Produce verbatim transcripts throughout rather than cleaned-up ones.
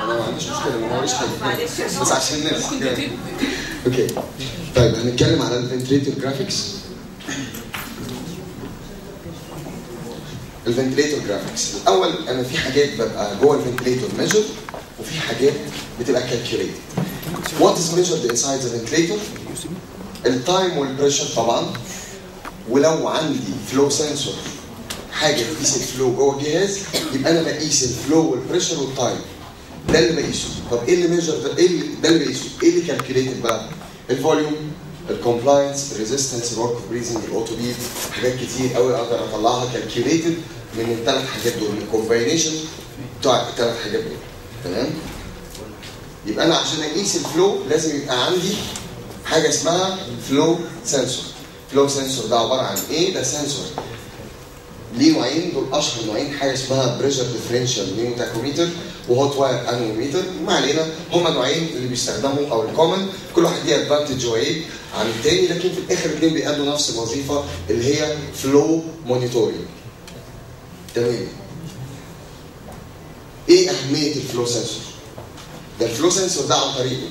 انا ما عنديش مشكله، ما وريش حاجه بس عشان الناس. اوكي طيب هنتكلم على الفنتريتور جرافيكس. الفنتليتور جرافيكس الاول، انا في حاجات ببقى جوه الفنتليتور ميجر وفي حاجات بتبقى كالكوليتد. وات از ميجرد انسايد ذا فنتليتور؟ التايم والبريشر طبعا، ولو عندي فلو سنسور حاجه تقيس الفلو جوه الجهاز يبقى انا بقيس الفلو والبريشر والتايم، ده اللي بقيسه. طب ايه اللي ميجر ده؟ ايه اللي ده اللي بقيسه؟ ايه اللي كالكوليتد بقى؟ الفوليوم، الكومبلاينس، الريزيستنس، الورك اوف بريزنج، الاوتو بيت، حاجات كتير قوي اقدر اطلعها كالكوليتد من الثلاث حاجات دول، من الكومباينيشن بتوع الثلاث حاجات دول. تمام؟ يبقى انا عشان اقيس الفلو لازم يبقى عندي حاجه اسمها فلو سنسور. فلو سنسور ده عباره عن ايه؟ ده سنسور ليه نوعين، دول اشهر نوعين، حاجه اسمها بريشر ديفرنشال نيوتاكوميتر وهوت واير انوميتر. ما علينا، هما نوعين اللي بيستخدموا او الكومن، كل واحد ليه ادفانتج وعيب عن الثاني، لكن في الاخر الاثنين بيأدوا نفس الوظيفه اللي هي فلو مونيتورنج. تمام. ايه اهميه الفلو سنسور؟ ده الفلو سنسور ده عن طريقه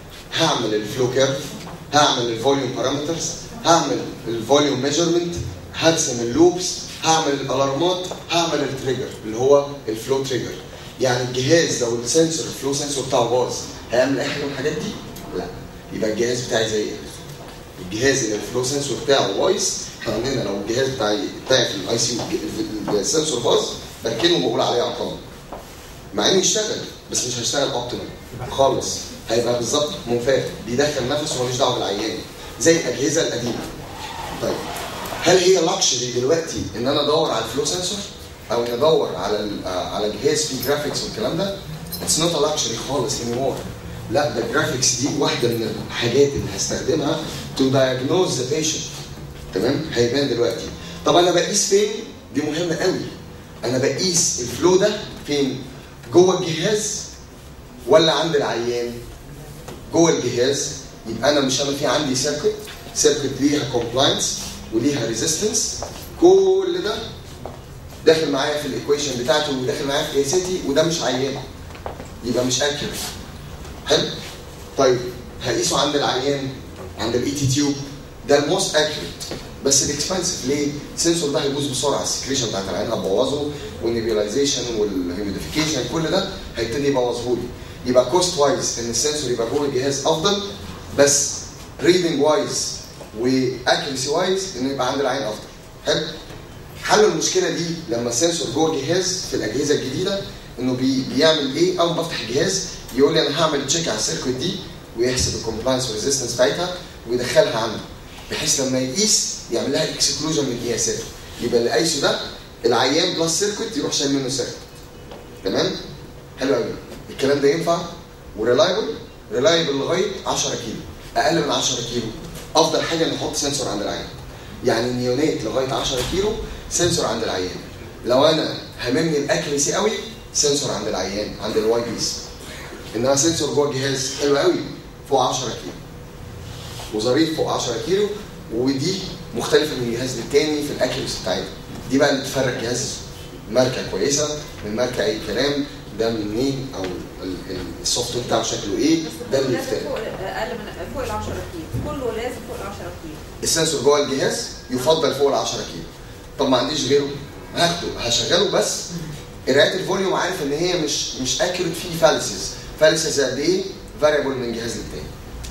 هعمل الفلو كيرف، هعمل الفوليوم بارامترز، هعمل الفوليوم ميجرمنت، هرسم اللوبس، هعمل الالارمات، هعمل التريجر اللي هو الفلو تريجر. يعني الجهاز لو السنسور الفلو سنسور بتاعه باظ هيعمل اي حاجه من الحاجات دي؟ لا. يبقى الجهاز بتاعي زي ايه؟ الجهاز اللي الفلو سنسور بتاعه بايظ، احنا عندنا لو الجهاز بتاعي بتاعي في الاي سي السنسور باظ بركنه وبقول عليه عطلان. مع انه يشتغل بس مش هيشتغل اوبتيمال خالص، هيبقى بالظبط منفاخ بيدخل نفس ومالوش دعوه بالعيان زي الاجهزه القديمه. طيب هل هي لاكشري دلوقتي ان انا ادور على الفلو سنسور او ان ادور على على جهاز فيه جرافيكس والكلام ده؟ اتس نوت ا لاكشري خالص انيمور. لا، ده الجرافيكس دي واحده من الحاجات اللي هستخدمها تو دايجنوز ذا بيشنت. تمام؟ هيبان دلوقتي. طب انا بقيس فين؟ دي مهمه قوي. انا بقيس الفلو ده فين؟ جوه الجهاز ولا عند العيان؟ جوه الجهاز. يبقى انا مش انا في عندي سيركت، سيركت ليها كومبلاينس وليها ريزيستنس، كل ده داخل معايا في الايكويشن بتاعته وداخل معايا في قياساتي، وده مش عيان يبقى مش اكيوريت. حلو؟ طيب هقيسه عند العيان عند الاي تي تيوب، ده الموست اكيوريت بس الاكسبنسيف. ليه؟ السنسور ده هيبوظ بسرعه، السكريشن بتاعت العين هتبوظه والنيبيولايزيشن والهيوميديفيكيشن كل ده هيبتدي يبوظه لي. يبقى كوست وايز ان السنسور يبقى جوه الجهاز افضل، بس ريدنج وايز واكيرسي وايز انه يبقى عند العين افضل. حلو؟ حل المشكله دي لما السنسور جوه الجهاز في الاجهزه الجديده انه بي بيعمل ايه؟ اول ما بفتح الجهاز يقول لي انا هعمل تشيك على السيركت دي ويحسب الكومبلاينس والريزيستنس بتاعتها ويدخلها عنده، بحيث لما يقيس يعمل لها اكسكلوجن من قياساته. يبقى اللي قايسه ده العيان بلس سيركت يروح شايل منه سيركت. تمام؟ حلو قوي. الكلام ده ينفع وريلايبل؟ ريلايبل لغايه عشرة كيلو، اقل من عشرة كيلو افضل حاجه نحط سنسور عند العيان. يعني النيونات لغايه عشرة كيلو سنسور عند العيان. لو انا هممني الاكيرسي قوي سنسور عند العيان عند الواي بيس. انما سنسور جوه الجهاز حلو قوي فوق عشرة كيلو وظريف فوق عشرة كيلو، ودي مختلفه من جهاز للتاني في الاكيرسي بتاعتها. دي بقى اللي تفرق جهاز ماركه كويسه من ماركه اي كلام، ده منين او السوفت وير بتاعه شكله ايه، ده اللي يفترق. فوق اقل من فوق ال عشرة كيلو، كله لازم فوق ال عشرة كيلو. السنسور جوه الجهاز يفضل فوق ال عشرة كيلو. طب ما عنديش غيره هاخده هشغله، بس قراءه الفوليوم عارف ان هي مش مش اكيوريت، فيه فالسز. فالسز قد ايه؟ فاريبل من جهاز للتاني.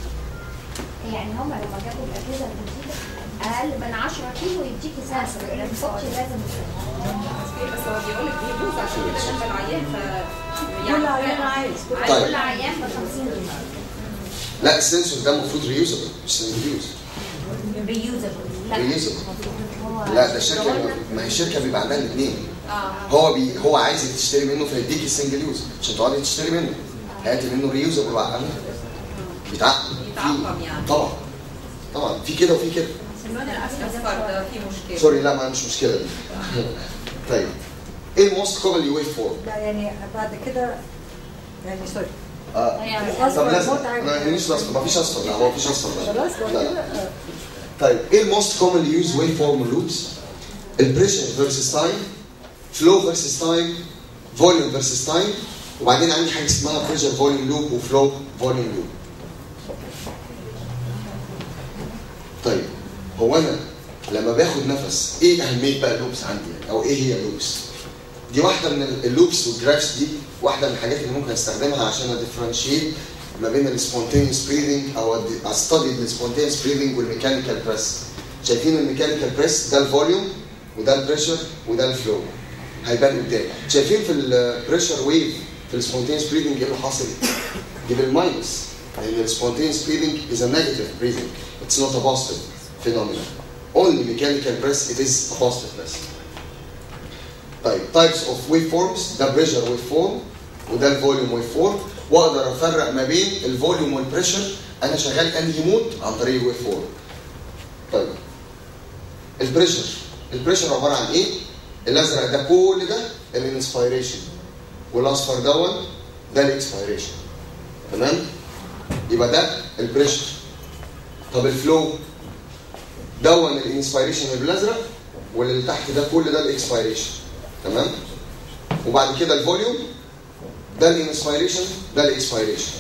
يعني هم لما جابوا الاجهزه الجديده اقل من عشرة كيلو يديكي سنسور، لان الصوت لازم بس هو بيقول لك بيبوظ عشان كده جنب العيان، ف كل عيان عايز طيب. كل عيان ب خمسين جنيه. لا السنسور ده المفروض ريوزبل مش سنجل يوز. ريوزبل لا ريوزبل لا، ده الشركه، ما هي الشركه بيبقى عندها الاثنين. هو بي هو عايزك تشتري منه فيديك السنجل يوز عشان تقعدي تشتري منه. هاتي منه ريوزبل وعقمه بيتعقم يتعقم يعني. طبعا طبعا في كده وفي كده. اللون الاصفر ده فيه مشكله. سوري لا ما مش مشكله دي. طيب ايه الموست كومنلي ويف فورم؟ لا يعني بعد كده يعني سوري اه طب لازم ما يهمنيش الاصفر، ما فيش اصفر. لا هو ما فيش اصفر. خلاص لا لا. طيب ايه الموست كومنلي يوز ويف فورم لوبس؟ البريشر فيرسس تايم، فلو فيرسس تايم، فوليوم فيرسس تايم، وبعدين عندي حاجه اسمها بريشر فوليوم لوب وفلو فوليوم لوب. طيب هو انا لما باخد نفس ايه اهميه بقى اللوبس عندي يعني؟ او ايه هي اللوبس؟ دي واحده من اللوبس والجرافس، دي واحده من الحاجات اللي ممكن استخدمها عشان اديفرنشيت ما بين السبونتينيوس بريذنج او استدي السبونتينيوس بريذنج والميكانيكال بريس. شايفين الميكانيكال بريس ده الفوليوم وده البريشر وده الفلو، هيبان قدام. شايفين في البريشر ويف في السبونتينيوس بريذنج ايه اللي حاصل؟ دي بالماينس، لان السبونتينيوس بريذنج از ا نيجاتيف بريذنج، اتس نوت ا بوزيتيف فينومينا. Only mechanical press it is a positive press. طيب types of waveforms، ده pressure waveform وده الفوليوم waveform، واقدر افرق ما بين الفوليوم والبريشر انا شغال انهي مود عن طريق الويف فورم. طيب البريشر، البريشر عباره عن ايه؟ الازرق ده كل ده الانسبيريشن، والاصفر دون ده الاكسبيريشن. تمام؟ يبقى ده البريشر. طب الفلو دون الانسبيريشن بالازرق، واللي تحت ده كل ده الاكسبيريشن. تمام؟ وبعد كده الفوليوم ده الانسبيريشن ده الاكسبيريشن.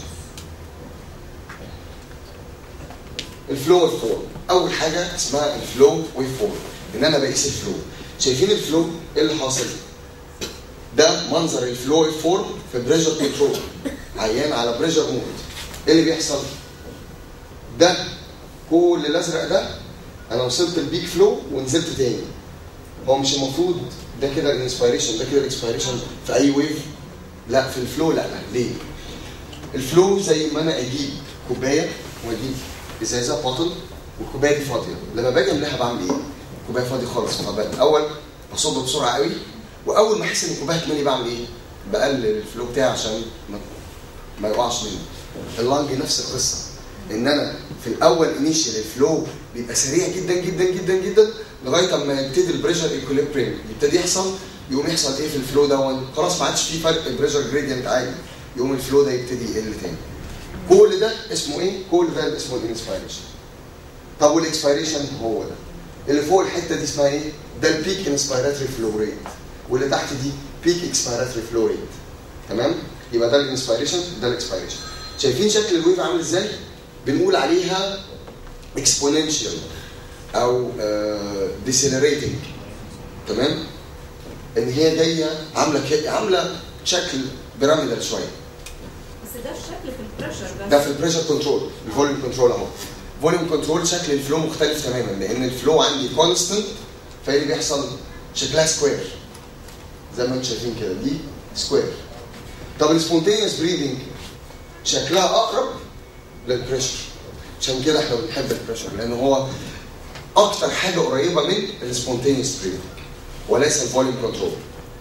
الفلو والفورم، اول حاجه اسمها الفلو والفورم، ان انا بقيس الفلو. شايفين الفلو ايه اللي حاصل؟ ده منظر الفلو والفورم في بريشر كنترول، عيان على بريشر مود. ايه اللي بيحصل؟ ده كل الازرق ده انا وصلت البيك فلو ونزلت تاني. هو مش المفروض ده كده الانسبيريشن ده كده الاكسبيريشن في اي ويف؟ لا في الفلو لا. ليه؟ الفلو زي ما انا اجيب كوبايه واجيب ازازه بوتل والكوبايه دي فاضيه، لما باجي املاها بعمل ايه؟ الكوبايه فاضيه خالص، فالاول بصب بسرعه قوي، واول ما احس ان الكوبايه هتملي بعمل ايه؟ بقلل الفلو بتاعي عشان ما, ما يقعش مني. اللانج نفس القصه، ان انا في الاول انيشال الفلو بيبقى سريع جدا جدا جدا جدا لغايه اما يبتدي البريشر ايكوليبريم يبتدي يحصل، يقوم يحصل ايه في الفلو دون؟ خلاص ما عادش في فرق، البريشر جريدينت عالي، يقوم الفلو ده يبتدي يقل تاني. كل ده اسمه ايه؟ كل ده اسمه الانسبيريشن. طب والاكسبيريشن هو ده اللي فوق الحته دي اسمها ايه؟ ده البيك انسبيراتوري فلو ريت، واللي تحت دي بيك اكسبيراتوري فلو ريت. تمام؟ يبقى ده الانسبيريشن ده الاكسبيريشن. شايفين شكل الويف عامل ازاي؟ بنقول عليها اكسبوننشال او ديسيلريتنج. تمام؟ ان هي جايه عامله عامله شكل بيراميدال شويه. بس ده الشكل في البريشر بس. ده في البريشر كنترول، الفوليوم كنترول اهو. فوليوم كنترول شكل الفلو مختلف تماما، لان الفلو عندي كونستنت، فايه اللي بيحصل؟ شكلها سكوير زي ما انتم شايفين كده، دي سكوير. طب السبونتينيوس بريذنج شكلها اقرب للبريشر، عشان كده احنا بنحب البريشر، لان هو اكتر حاجه قريبه من السبونتينيوس بريذنج وليس الفوليوم كنترول.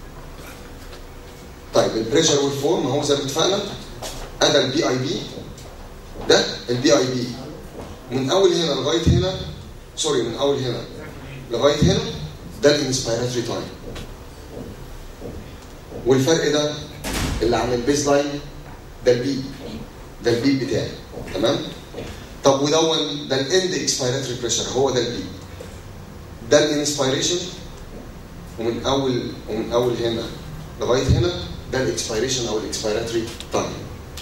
طيب البريشر والفورم هو زي ما اتفقنا، ادى البي اي بي، ده البي اي بي من اول هنا لغايه هنا، سوري من اول هنا لغايه هنا، ده الانسبيراتوري تايم. والفرق ده اللي عن البيز لاين ده البيب، ده البيب بتاعي. تمام؟ طب ودون ده الاند اكسبيراتوري بريشر، هو ده البيب. ده الانسبيريشن، ومن اول ومن اول هنا لغايه هنا ده الاكسبيريشن او الاكسبيراتوري تايم.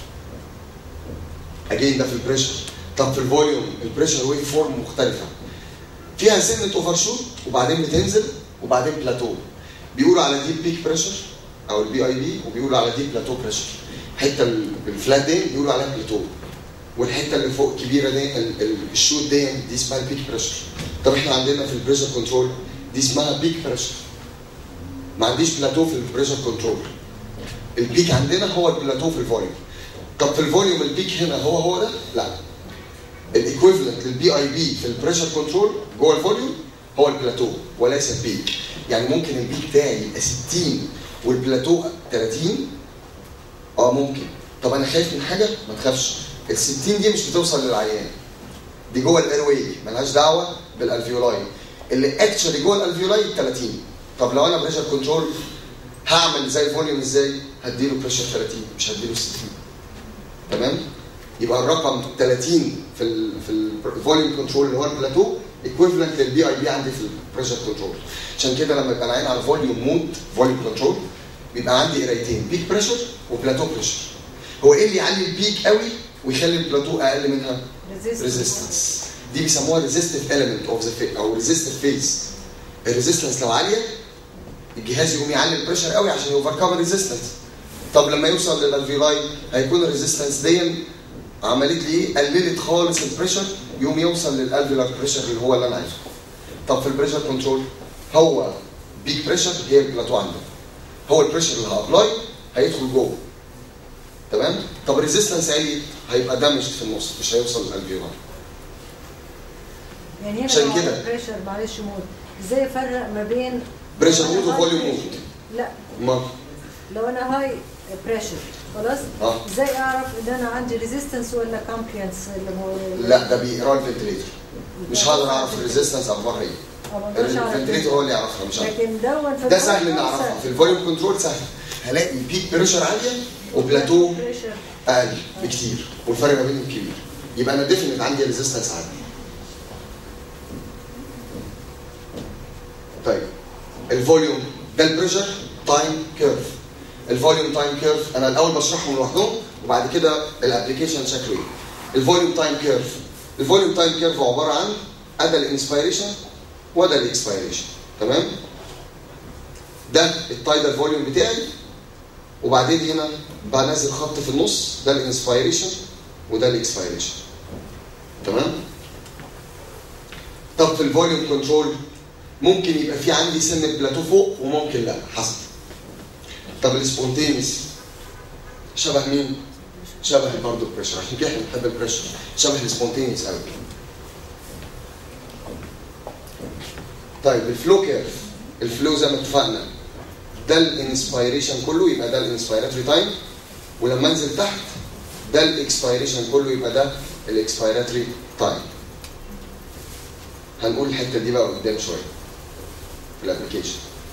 اجين ده في البريشر. طب في الفوليوم البريشر ويف فورم مختلفه، فيها سنه اوفر شوت وبعدين بتنزل وبعدين بلاتو. بيقولوا على دي بيك بريشر او البي اي بي، وبيقولوا على دي بلاتو بريشر. الحته الفلات دي بيقولوا عليها بلاتو، والحته اللي فوق الكبيره دي الشوت دي دي اسمها البيك بريشر. طب احنا عندنا في البريشر كنترول دي اسمها بيك بريشر. ما عنديش بلاتو في البريشر كنترول. البيك عندنا هو البلاتو في الفوليوم. طب في الفوليوم البيك هنا هو هو ده؟ لا. الايكويفالنت للبي اي بي في البريشر كنترول جوه الفوليوم هو البلاتو وليس البيك. يعني ممكن البيك بتاعي يبقى ستين والبلاتو ثلاثين. اه ممكن. طب انا خايف من حاجه؟ ما تخافش. ال ستين دي مش بتوصل للعيان. دي جوه الاير واي، مالهاش دعوه بالالفيولاي. اللي اكشلي جوه الالفيولاي ثلاثين. طب لو انا بريشر كنترول هعمل زي الفوليوم ازاي؟ هديله بريشر ثلاثين مش هديله ستين. تمام؟ يبقى الرقم ثلاثين في ال في الفوليوم كنترول اللي هو البلاتو ايكويفالنت للبي اي بي عندي في البريشر كنترول. عشان كده لما يبقى العين على فوليوم مود فوليوم كنترول بيبقى عندي قرايتين، بيك بريشر وبلاتو بريشر. هو ايه اللي يعلي البيك قوي ويخلي البلاتو اقل منها؟ ريزيستنس. دي بيسموها ريزيستيف element اوف ذا او ريزيستيف فيز. الريزيستنس لو عاليه الجهاز يقوم يعلي البريشر قوي عشان يوفركم الريزيستنس. طب لما يوصل للالفيولاي هيكون الريزيستنس دي عملت لي ايه؟ قللت خالص البريشر، يقوم يوصل للالفيولار بريشر اللي هو اللي انا عايزه. طب في البريشر كنترول هو بيك بريشر هي البلاتو عندك، هو البريشر اللي هابلاي هيدخل جوه. تمام؟ طب الريزيستنس عالي هيبقى دامج في النص مش هيوصل للالفيولار. يعني هنا عشان كده بريشر معلش مود، ازاي افرق ما بين بريشر مود وفوليوم مود؟ لا ما لو انا هاي بريشر خلاص اه ازاي اعرف ان انا عندي ريزيستنس ولا كومبلينس اللي هو لا ده بيقرا الفنتليتر، مش هقدر اعرف الريزيستنس اخبارها ايه. الفنتليتر هو اللي يعرفها مش انا. لكن دون في ده سهل نعرفها، في الفوليوم كنترول سهل، هلاقي بيك بريشر عاليه وبلاتو اقل بكتير والفرق ما بينهم كبير، يبقى انا ديفينيت عندي ريزيستنس عالي. طيب الفوليوم ده البريشر تايم كيرف. الفوليوم تايم كيرف انا الاول بشرحهم لوحدهم وبعد كده الابلكيشن شكله ايه. الفوليوم تايم كيرف، الفوليوم تايم كيرف عباره عن ادى الانسبيريشن وده الاكسبيريشن. تمام؟ ده التايدال فوليوم بتاعي، وبعدين هنا بنزل خط في النص، ده الانسبيريشن وده الاكسبيريشن. تمام؟ طب في الفوليوم كنترول ممكن يبقى في عندي سن بلاتو فوق وممكن لا، حسب. طب السبونتينيوس شبه مين؟ شبه برضه البريشر، عشان كده احنا بنحب البريشر، شبه السبونتينيوس قوي. طيب الفلو كيرف، الفلو زي ما اتفقنا ده الانسبيريشن كله يبقى ده الانسبيراتوري تايم، ولما انزل تحت ده الاكسبيريشن كله يبقى ده الاكسبيراتوري تايم. هنقول الحته دي بقى قدام شويه في الابلكيشن.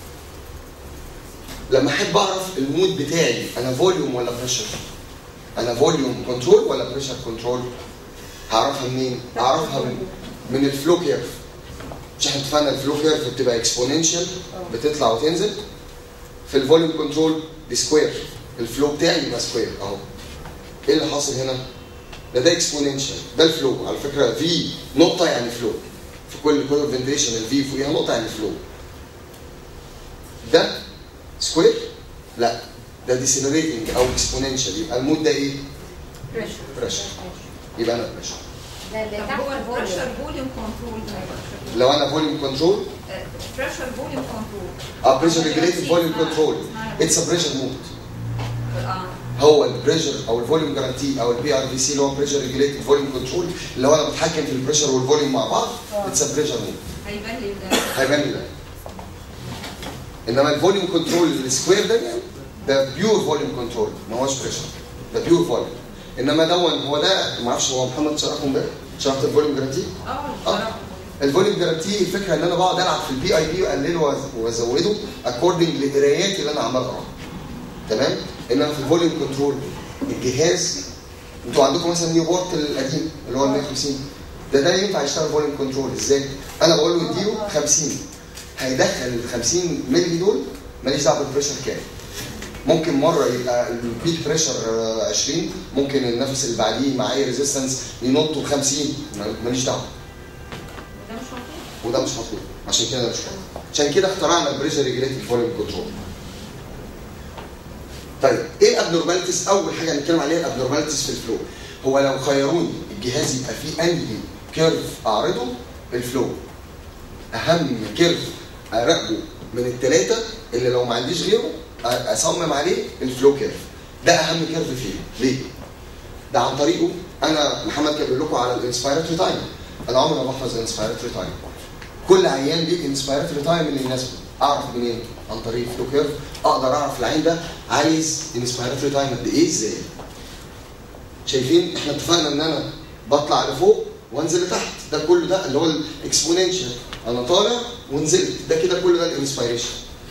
لما احب اعرف المود بتاعي انا فوليوم ولا بريشر، انا فوليوم كنترول ولا بريشر كنترول، هعرفها منين؟ هعرفها من, من الفلو كيرف. مش احنا اتفقنا الفلو كيرف بتبقى اكسبوننشال بتطلع وتنزل. في الفوليوم كنترول دي سكوير، الفلو بتاعي يبقى سكوير اهو. ايه اللي حاصل هنا؟ ده ده اكسبوننشال، ده الفلو على فكره، في نقطه يعني فلو، في كل كل فنتريشن الفي فوقيها نقطه يعني فلو. ده سكوير؟ لا ده ديسيلريتنج او اكسبوننشال، يبقى المود ده ايه؟ بريشر بريشر، يبقى انا بريشر. ده اللي طب تحت هو الفوليوم. البريشر فوليوم كنترول لو انا فوليوم كنترول بريشر فوليوم كنترول اه بريشر ريجوليتد فوليوم كنترول اتس ا بريشر مود. اه هو البريشر او الفوليوم جارانتي او البي ار في سي اللي هو بريشر ريجوليتد فوليوم كنترول، اللي هو انا بتحكم في البريشر والفوليوم مع بعض، اتس ا بريشر مود. هيبان لي ده هيبان لي ده. انما الفوليوم كنترول السكوير ده يعني ده بيور فوليوم كنترول، ما هوش بريشر، ده بيور فوليوم. انما دون هو ده ما اعرفش، هو محمد شرحه امبارح، شرحت الفوليوم جارانتي؟ اه اه الفوليوم جارانتي الفكره ان انا بقعد العب في البي اي بي واقلله وازوده اكوردنج للقرايات اللي انا عمال اقراها. تمام؟ انما في الفوليوم كنترول الجهاز، انتوا عندكم مثلا نيو بورت القديم اللي هو ال مية وخمسين ده ده ينفع يشتغل فوليوم كنترول ازاي؟ انا بقول له اديله خمسين، هيدخل ال خمسين مللي دول ماليش دعوه بالبريشر كام. ممكن مره يبقى البيك بريشر عشرين، ممكن النفس اللي بعديه مع اي ريزيستنس ينط ل خمسين، ماليش دعوه. وده مش مطلوب وده مش مطلوب، عشان كده مش مطلوب. عشان كده اخترعنا البريشر ريجوليتد فوليوم كنترول. طيب ايه الابنورماليتيز؟ اول حاجه هنتكلم عليها الابنورماليتيز في الفلو. هو لو خيروني الجهاز يبقى فيه انهي كيرف اعرضه، الفلو اهم كيرف اراقبه من الثلاثه اللي لو ما عنديش غيره اصمم عليه الفلو كيرف. ده اهم كيرف فيه. ليه؟ ده عن طريقه انا محمد كان بيقول لكم على الانسبيراتوري تايم، انا عمري ما بحفظ الانسبيراتوري تايم. كل عيان ليه انسبيراتوري تايم اللي يناسبه، اعرف منين؟ عن طريق الفلو كيرف. اقدر اعرف العين ده عايز انسبيراتوري تايم قد ايه ازاي. شايفين احنا اتفقنا ان انا بطلع لفوق وانزل لتحت، ده كله ده اللي هو الاكسبوننشال، انا طالع ونزلت، ده كده كله ده الانسبيريشن.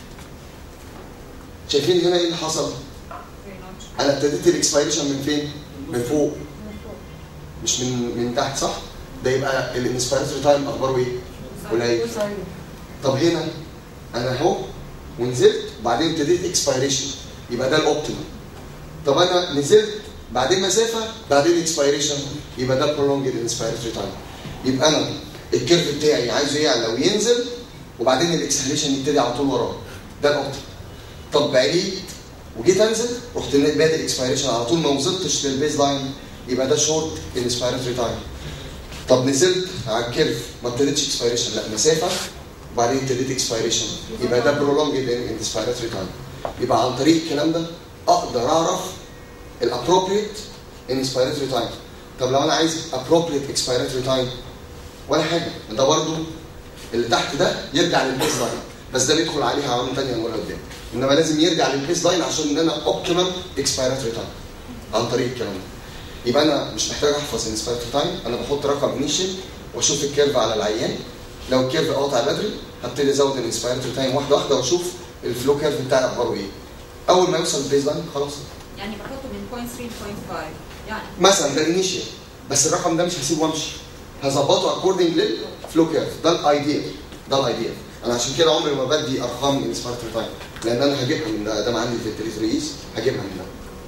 شايفين هنا ايه اللي حصل؟ انا ابتديت الاكسبيريشن من فين؟ من فوق مش من من تحت، صح؟ ده يبقى الانسبيراتوري تايم اخباره ايه؟ قليل. طب هنا انا اهو ونزلت وبعدين ابتديت اكسبيريشن يبقى ده الاوبتيمال. طب انا نزلت بعدين مسافه بعدين اكسبيريشن يبقى ده برولونجد انسبيراتوري تايم. يبقى انا الكيرف بتاعي عايزه يعلى وينزل وبعدين الاكسهاليشن يبتدي على طول وراه، ده الاوبتيمال. طب بعيد وجيت انزل رحت بادئ اكسبيريشن على طول ما وصلتش للبيز لاين يبقى ده شورت انسبيراتوري تايم. طب نزلت على الكيرف ما ابتديتش اكسبيريشن، لا مسافه وبعدين ابتديت اكسبيريشن يبقى ده برولونجد انسبيراتوري تايم. يبقى عن طريق الكلام ده اقدر اعرف الابروبريت انسبيراتوري تايم. طب لو انا عايز ابروبريت اكسبيراتوري تايم ولا حاجه، ده برضو اللي تحت ده يرجع للبيز لاين، بس ده بيدخل عليها عوامل ثانيه هنقولها قدام، انما لازم يرجع للبيز لاين عشان ان انا اوبتيمم اكسبيراتوري تايم عن طريق الكلام ده. يبقى انا مش محتاج احفظ انسبيراتوري تايم، انا بحط رقم انيشال واشوف الكيرف على العيان. لو الكيرف قاطع بدري هبتدي ازود الانسبيراتوري تايم واحده واحده واشوف الفلو كيرف بتاعي اخباره ايه. اول ما يوصل البيز لاين خلاص يعني بحطه من صفر فاصلة ثلاثة صفر خمسة يعني مثلا ده الانيشال، بس الرقم ده مش هسيبه وامشي، هظبطه اكوردنج للفلو كيرف. ده الايديال، ده الايديال. انا عشان كده عمري ما بدي ارقام انسبيراتوري تايم لان انا هجيبها من ده، ده عندي في التريتريز هجيبها من ده.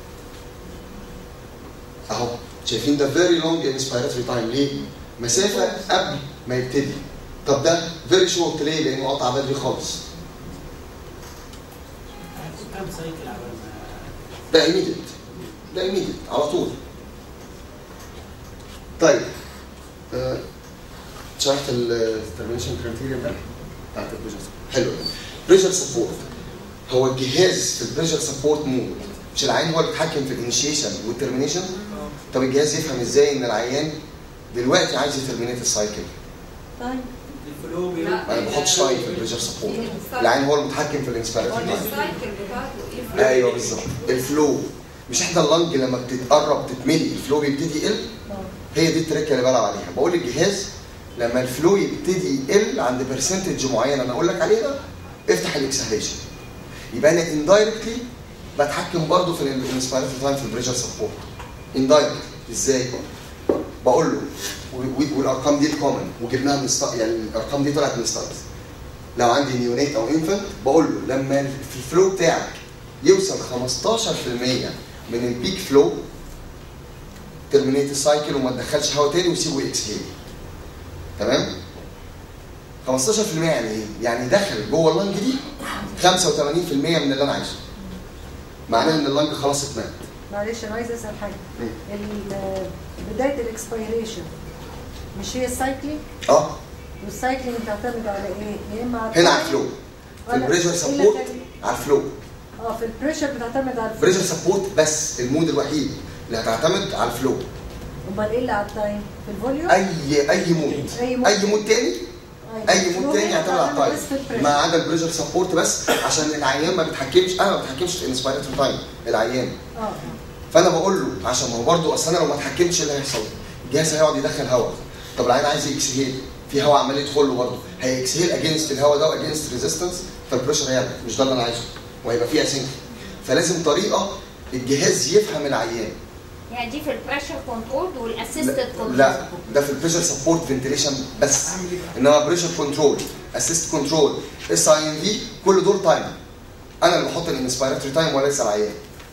اهو شايفين ده فيري لونج انسبيراتوري تايم ليه؟ مسافه قبل ما يبتدي. طب ده فيري شورت ليه؟ لانه قطع بدري خالص. كم سايكل على ده ايميديت، ده ايميديت على طول. طيب أه شرحت الترمينيشن كرايتيريا امبارح بتاعت البريشر. حلو. بريشر سبورت هو الجهاز في البريشر سبورت مود، مش العيان هو اللي بيتحكم في الانيشيشن والترمينيشن. طب الجهاز يفهم ازاي ان العيان دلوقتي عايز يترمينيت السايكل؟ طيب الفلو بيقول انا ما بحطش تايم في البريشر سبورت، العيان هو المتحكم في الانسبيراتوري تايم. السايكل بتاعته ايه؟ ايوه بالظبط. الفلو مش احنا اللنج لما بتتقرب تتملي الفلو بيبتدي يقل، هي دي التركه اللي بلعب عليها. بقول للجهاز لما الفلو يبتدي يقل عند برسنتج معين انا اقول لك عليها افتح الاكسهاليشن. يبقى انا اندايركتلي بتحكم برضه في الانسبيراتوري تايم في البريشر سبورت. اندايركت ازاي؟ بقول له والارقام دي الكومن وجبناها من الست... يعني الارقام دي طلعت من ستادز. لو عندي نيونيت او انفنت بقول له لما في الفلو بتاعك يوصل خمستاشر في المية من البيك فلو ترمينيت السايكل وما تدخلش هواء تاني وسيبه اكسهيل. تمام؟ خمستاشر في المية يعني ايه؟ يعني دخل جوه اللنج دي خمسة وثمانين في المية من اللي انا عايزه. معناه ان اللنج خلاص اتمات. معلش انا عايز اسال حاجه. بدايه الاكسبيريشن مش هي السايكلينج؟ اه والسايكلينج بتعتمد على ايه؟ يا اما على هنا على الفلو. في البريشر سبورت على الفلو. اه في البريشر بتعتمد على الفلو. بريشر سبورت بس المود الوحيد اللي هتعتمد على الفلو. امال ايه اللي على التايم؟ في الفوليوم؟ اي اي مود اي مود, أي مود تاني اي مود تاني يعتمد على التايم ما عدا البريشر سبورت بس عشان العيان ما بيتحكمش. انا ما بتحكمش في الانسبيراتوري تايم العيان. اه فانا بقول له عشان ما هو برضه اصل انا لو ما اتحكمتش اللي هيحصل الجهاز هيقعد يدخل هواء. طب العيان عايز يكسهيل في هواء عمال يدخل له برضه هيكسهيل اجينست الهواء ده واجينست ريزيستنس فالبريشر هيعلى. مش ده اللي انا عايزه وهيبقى فيه اسينك. فلازم طريقه الجهاز يفهم العيان. يعني دي في البريشر كنترول والاسيستد كنترول؟ لا ده في البريشر سبورت فنتيليشن بس. انما بريشر كنترول اسيست كنترول اس اي ام في كل دول تايم. انا اللي بحط الانسبيراتوري تايم وليس العيان.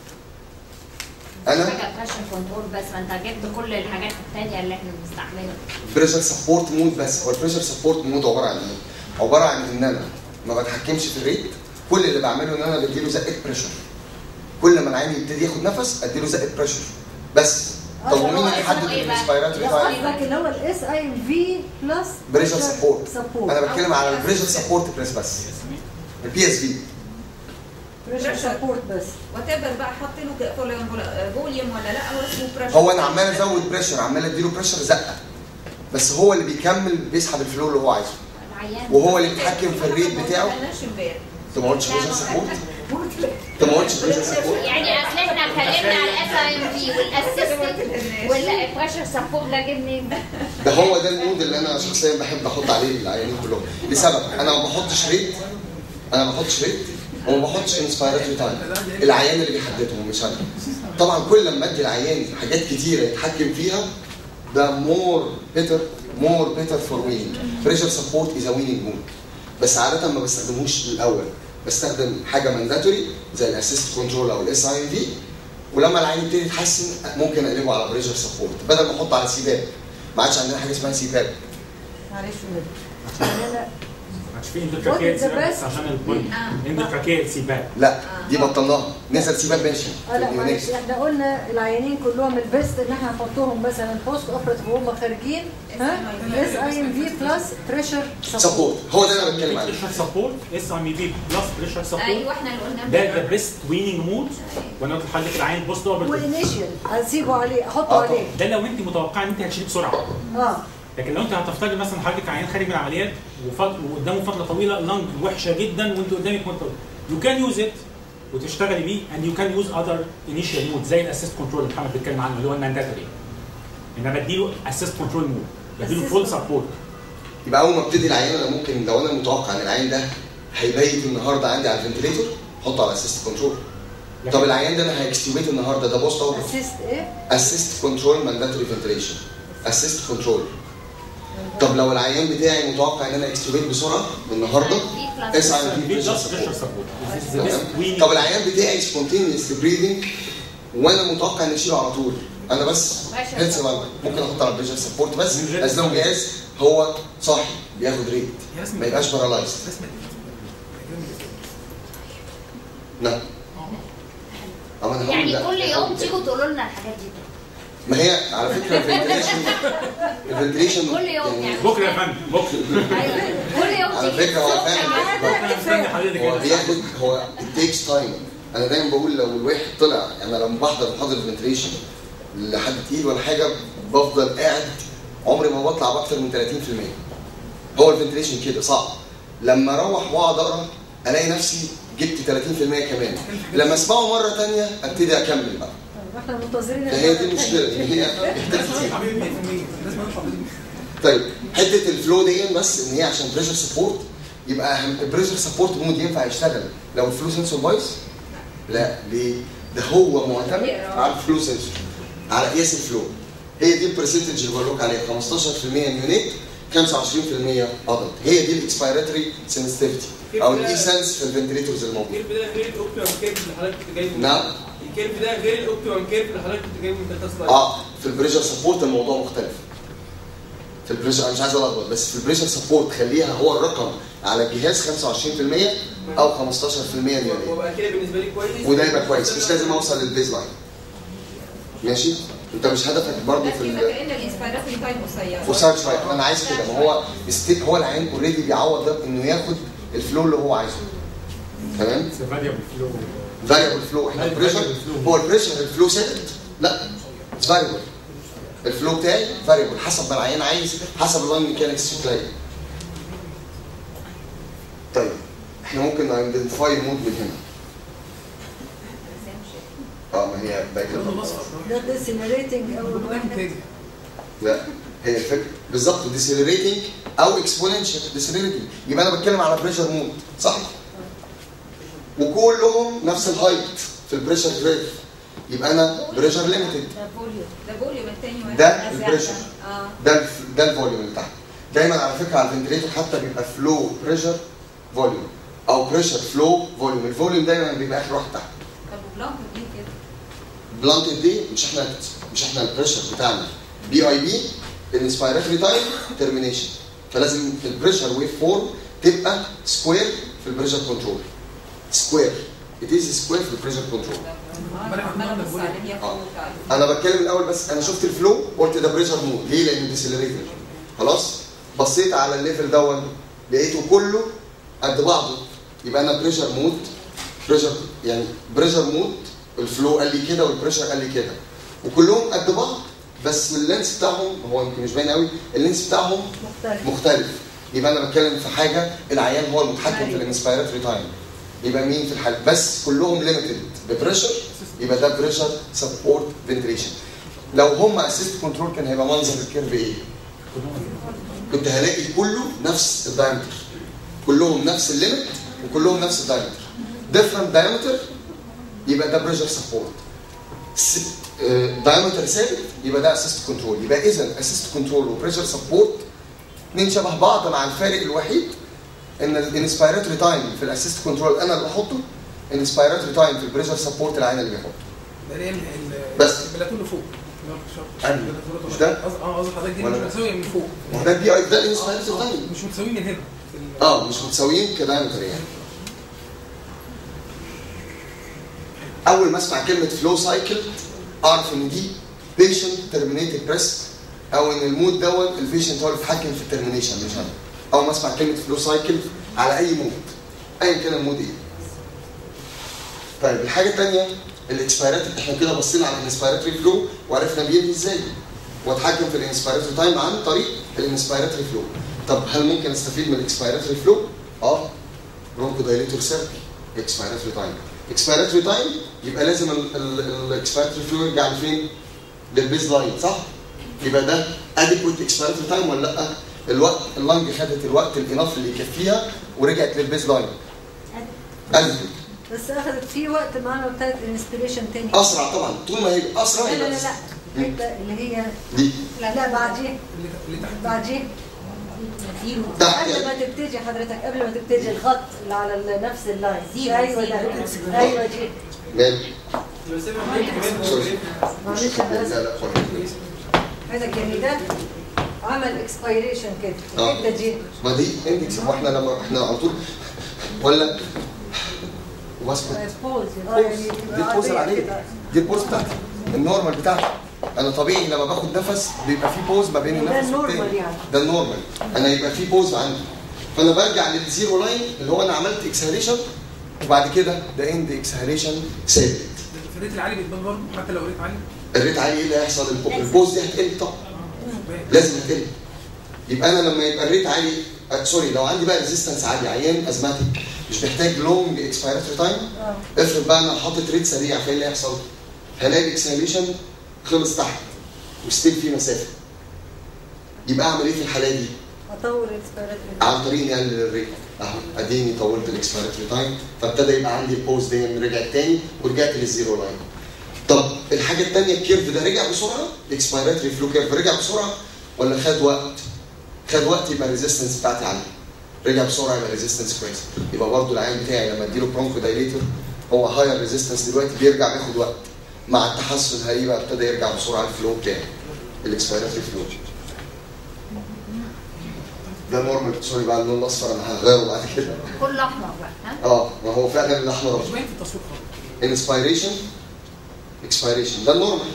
انا حاجه بريشر كنترول بس ما انت جبت كل الحاجات الثانيه اللي احنا بنستعملها. بريشر سبورت مود بس. هو البريشر سبورت مود عباره عن ايه؟ عباره عن ان انا ما بتحكمش في الريت. كل اللي بعمله ان انا بديله زقه بريشر. كل ما العين يبتدي ياخد نفس اديله زقه بريشر بس. طب ومين اللي يحدد الانسبيراتوري تايم؟ قصدك اللي هو الاس اي ام في بلس بريشر سبورت. انا بتكلم على البريشر سبورت بريس بس. البي اس في بريشر سبورت بس. وتقدر بقى احط له فوليوم ولا لا هو اسمه بريشر. هو انا عمال ازود بريشر عمال اديله بريشر زقه بس هو اللي بيكمل بيسحب الفلو اللي هو عايزه وهو اللي بيتحكم في الريت بتاعه. انت ما قلتش بريشر سبورت؟ انت ما قلتش بريشر سبورت؟ يعني اصل احنا اتكلمنا على الاس اي ام في والاسيستد والبريشر سبورت ده جه منين؟ ده هو ده المود اللي انا شخصيا بحب احط عليه العيانين كلهم لسبب انا ما بحطش ريت. انا ما بحطش ريت وما بحطش انسبيراتوري تايم. العيان اللي بيحددهم مش انا. طبعا كل لما ادي العيان حاجات كتيره يتحكم فيها ده مور بيتر مور بيتر فور ويننج. بريشر سبورت از ويننج مود بس عاده ما بستخدموش الاول. بستخدم حاجه مانداتوري زي الاسيست كنترول او الاس اي ام في، ولما العين يبتدي يتحسن ممكن اقلبه على بريشر سبورت بدل ما احط على سيباب. ما عادش عندنا حاجه اسمها سيباب. معلش ولاد يعني انا مش في اندوتراكيال سيباب بس عشان البوينت اندوتراكيال سيباب. لا دي بطلناها، نزل سيباب ماشي. اه لا معلش احنا قلنا العيانين كلهم البيست ان احنا نحطهم مثلا بوست اوبريتيف وهم خارجين ها اس اي ام في بلس بريشر سبورت. هو ده اللي انا بتكلم عليه. بريشر سبورت اس ام في بلس بريشر سبورت. ايوه احنا اللي قلنا ده ذا بيست ويننج مود. وانا قلت لحضرتك العين بوست اوبريتيف وانيشال هنسيبه عليه احطه آه. عليه. ده لو انت متوقعه ان انت هتشيل بسرعه. اه لكن لو انت هتفترض مثلا حضرتك عيان خارج من العمليات وفت... وقدامه فتره طويله اللنج وحشه جدا وانت قدامك وانت يو كان يوز ات وتشتغلي بيه اند يو كان يوز اذر انيشال مود زي الاسيست كنترول اللي محمد بيتكلم عنه اللي هو المانداتوري. ان انا بديله اسيست كنترول مود، بديله فول سبورت. يبقى اول ما ابتدي العيان انا ممكن لو انا متوقع ان العيان ده هيبيت النهارده عندي على الفنتليتور احطه على اسيست كنترول. طب العيان ده انا هيكستيوبيت النهارده ده بوست اوبريتيف. اسيست ايه؟ اسيست كنترول مانداتوري فنتليشن. اسيست كنترول. طب لو العيان بتاعي متوقع ان انا اكستيوبيت بسرعه النهارده اس اي ام في بريشر سبورت. طب العيان بتاعي سبونتينيوس بريدنج وانا متوقع ان اشيله على طول، انا بس هيلث ممكن احط على بريشر سبورت بس از لونج از هو صاحي بياخد ريت ما يبقاش بارالايزد. نعم يعني كل يوم تيجوا تقولوا لنا الحاجات دي. ما هي على فكره الفنتليشن الفنتليشن كل يوم يعني بكره يا فندم بكره. ايوه كل يوم على تيجي فكره هو فعلا هو بياخد هو التيكس تايم. انا دايما بقول لو الواحد طلع يعني لما بحضر محاضره الفنتليشن لحد تقيل ولا حاجه بفضل قاعد عمري ما بطلع باكثر من ثلاثين في المية. هو الفنتليشن كده صعب. لما اروح واقعد اقرا الاقي نفسي جبت ثلاثين في المية كمان. لما اسمعه مره ثانيه ابتدي اكمل بقى. احنا منتظرين. هي دي المشكله ان هي محتاجه كتير. طيب حته الفلو دي بس ان هي عشان بريشر سبورت يبقى اهم. البريشر سبورت مود ينفع يشتغل لو الفلو سنسور بايظ؟ لا ليه؟ ده هو معتمد على الفلو سنسور على قياس الفلو. هي دي البرسنتج اللي بقول لك عليها خمستاشر في المية نيونيت خمسة وعشرين في المية ادلت. هي دي الاكسبيراتوري سنسيتيفيتي او الاي سنس في الفنتليتورز الموجوده. الكيرف ده غير الاوبتيمم كيرف اللي حضرتك كنت جايبه. نعم الكيرف ده غير الاوبتيمم كيرف اللي حضرتك كنت جايبه من ثلاث سلايد. اه في البريشر سبورت الموضوع مختلف. في البريشر انا مش عايز الخبط بس في البريشر سبورت خليها هو الرقم على الجهاز خمسة وعشرين في المية او خمستاشر في المية نيونيت. وبقى كده بالنسبه لي كويس. وده يبقى كويس مش لازم اوصل للبيز لاين. ماشي؟ انت مش هدفك برضه في كده كأن الانسبيراتوري تايم قصير. قصير شويه. انا عايز كده ما هو ستيك هو العين اوريدي بيعوض ده انه ياخد الفلو اللي هو عايزه. تمام؟ فاريبل فلو. فاريبل فلو احنا البريشر هو البريشر الفلو ثابت؟ لا فاريبل. الفلو بتاعي فاريبل حسب ما العيان عايز حسب اللاين ميكانكس شكلها. طيب احنا ممكن نايدنتيفاي مود من هنا. اه ما هي باقي ده ديسيلريتنج اول واحد. لا هي الفكره بالظبط ديسيلريتنج او اكسبوننشال ديسيلريتنج. يبقى انا بتكلم على بريشر مود صح؟ وكلهم نفس الهايت في البريشر جريف. يبقى انا بريشر ليميتد. ده فوليوم ده فوليوم الثاني واحد. ده البريشر. اه ده الف... ده الفوليوم اللي تحت. دايما على فكره على الفنتليتور حتى بيبقى فلو بريشر فوليوم او بريشر فلو فوليوم. الفوليوم دايما بيبقى اخر واحد تحت. طب وبلانك دي كده؟ بلانتد دي مش احنا مش احنا البريشر بتاعنا بي اي بي الانسبيراتوري تايم ترمينيشن. فلازم البريشر ويف فورم تبقى سكوير في البريشر كنترول. سكوير ات از سكوير في البريشر كنترول. انا بتكلم الاول بس انا شفت الفلو قلت ده بريشر مود. ليه؟ لانه ديسيلريتور. خلاص بصيت على الليفل دون لقيته كله قد بعضه. يبقى انا بريشر مود بريشر يعني بريشر مود الفلو قال لي كده والبريشر قال لي كده وكلهم قد بعض بس اللينس بتاعهم هو يمكن مش باين قوي اللينس بتاعهم مختلف. مختلف. يبقى انا بتكلم في حاجه العيان هو المتحكم في الانسبيراتوري تايم. يبقى مين في الحاله بس كلهم ليميتد ببريشر يبقى ده بريشر سبورت فنتريشن. لو هم اسيست كنترول كان هيبقى منظر الكيرف ايه؟ كنت هلاقي كله نفس الدايمتر كلهم نفس الليميت وكلهم نفس الدايمتر. ديفرنت دايمتر يبقى ده بريشر سبورت. دايمتر ثابت يبقى ده اسيست كنترول. يبقى اذا اسيست كنترول وبريشر سبورت اثنين شبه بعض مع الفارق الوحيد ان الانسبيراتوري تايم في الاسيست كنترول انا اللي بحطه، الانسبيراتوري تايم في البريشر سبورت العين اللي بيحطه. ده ليه بس البلاتون اللي فوق أنهي؟ مش ده؟ اه قصدي حضرتك دي مش متساويه من فوق. ما هو ده البي اي ده الانسبيراتوري تايم مش متساويين من هنا. اه مش متساويين كدايمتر يعني. اول ما اسمع كلمه فلو سايكل اعرف ان دي بيشنت ترمينيتد بريس، او ان المود دوت البيشنت هو اللي بيتحكم في الترمينيشن مش انا. اول ما اسمع كلمه فلو سايكل على اي مود ايا كان المود ايه. طيب الحاجه الثانيه الاكسبيراتوري، احنا كده بصينا على الانسبيراتوري فلو وعرفنا بينهي ازاي واتحكم في الانسبيراتوري تايم عن طريق الانسبيراتوري فلو. طب هل ممكن استفيد من الاكسبيراتوري فلو؟ اه برونكو دايليتور سيركل اكسبيراتوري تايم. اكسبيراتوري تايم يبقى لازم الاكسبيراتوري فلو يرجع لفين؟ للبيز لاين صح؟ يبقى ده اديكويت اكسبيراتوري تايم ولا لا؟ الوقت اللنج خدت الوقت الاناف اللي يكفيها ورجعت للبيز لاين. اديكويت. بس اخذت في وقت معنا بتاعت الانسبيريشن تاني. اسرع طبعا طول ما هي اسرع. لا لا لا الحته اللي هي دي لا لا بعديه اللي تحت بعديه زيرو تحت قبل ما تبتدي حضرتك قبل ما تبتدي الخط اللي على ال- نفس اللاين. ايوه ده ايوه دي مال سوري معلش لا انا اسف لا خالص. حضرتك يعني ده عمل اكسبيريشن كده آه. الحته دي ما دي اندكس، هو احنا لما احنا على طول ولا واسكت بوز اه يعني دي تبقى البوز عادية العاديه كده. دي البوز بتاعتي النورمال بتاعتي. انا طبيعي لما باخد نفس بيبقى في بوز ما بين ده النفس النورمال والتاني. يعني. ده النورمال. انا يبقى في بوز عندي فانا برجع للزيرو لاين اللي هو انا عملت اكسهاليشن وبعد كده ده اند اكسهاليشن ثابت. الريت العالي بيتبان برضه حتى لو ريت عالي. الريت عالي ايه اللي هيحصل؟ الب- البوز دي هتقل طبعا لازم هتقل. يبقى انا لما يبقى الريت عالي آه سوري لو عندي بقى ريزيستنس عالي عيان ازماتيك مش محتاج لونج اكسبيراتوري تايم. افرض بقى انا حاطط ريت سريع فايه اللي هيحصل؟ هلاقي الاكسهاليشن خلص تحت وستيل في مسافه. يبقى اعمل ايه في الحاله دي؟ اطور الاكسبيراتوري عن طريق اني اقلل الريت. اهو اديني طولت الاكسبيراتوري تايم فابتدى يبقى عندي البوز دي رجعت تاني ورجعت للزيرو لاين. طب الحاجه الثانيه الكيرف ده رجع بسرعه؟ الاكسبيراتوري فلو كيرف رجع بسرعه ولا خد وقت؟ خد وقت يبقى الريزيستنس بتاعتي عاليه. رجع بسرعه يبقى الريزيستنس كويس. يبقى برضه العيان بتاعي لما اديله برونكو دايليتور هو هاير ريزيستنس دلوقتي بيرجع بياخد وقت. مع التحسن هيبقى ابتدى يرجع بسرعه الفلو بتاعي. الاكسبيراتوري فلو. ده نورمال سوري بقى اللون الاصفر انا هغيره بعد كده. كله احمر بقى ها؟ اه ما هو فعلا الاحمر مش باين في التصوير خالص. انسبيريشن اكسبيريشن ده النورمال.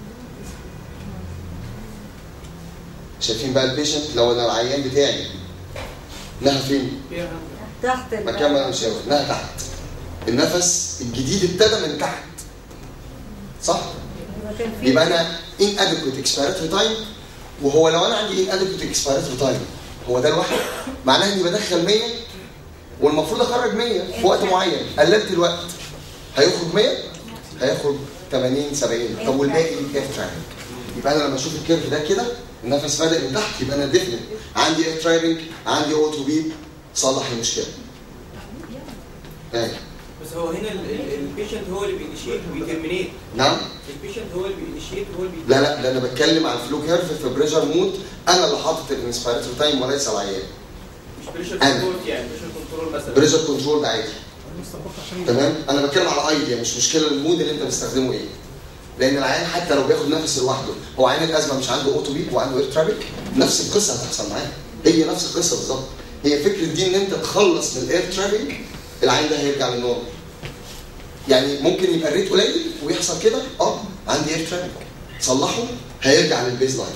شايفين بقى البيشنت لو انا العيان بتاعي نهى فين؟ تحت ال- مكان ما انا مش هاخد نهى تحت. النفس الجديد ابتدى من تحت صح؟ يبقى كان في يبقى انا ان ادكوت اكسبيراتوري تايم وهو لو انا عندي ان ادكوت اكسبيراتوري تايم هو ده لوحده معناه اني بدخل مية والمفروض اخرج مية في وقت معين. قللت الوقت هيخرج مية هيخرج ثمانين سبعين. طب والباقي اير ترافيك. يبقى انا لما اشوف الكيرف ده كده النفس بدا من تحت يبقى انا ديفنت عندي اير ترافيك عندي اوتو بيب صلح المشكله. ايوه بس هو هنا البيشنت هو اللي بينيشيت وبيترمينيت. نعم البيشنت هو اللي بينيشيت وهو اللي لا لا ده انا بتكلم عن الفلو كيرف في بريشر مود انا اللي حاطط الانسبيراتوري تايم وليس العيان. مش بريشر أنا. كنترول يعني بريشر كنترول مثلا. بريشر كنترول ده عادي عشان تمام. انا بتكلم على ايديا مش مشكله المود اللي انت بتستخدمه ايه. لان العيان حتى لو بياخد نفس لوحده هو عيان الازمه مش عنده اوتو بيب وعنده اير ترافيك نفس القصه هتحصل معاه. هي نفس القصه بالظبط. هي فكره دي ان انت تخلص من الاير ترافيك العيان ده هيرجع للنورمال. يعني ممكن يبقى الريت قليل ويحصل كده اه عندي اير ترافيك صلحه هيرجع للبيز لاين.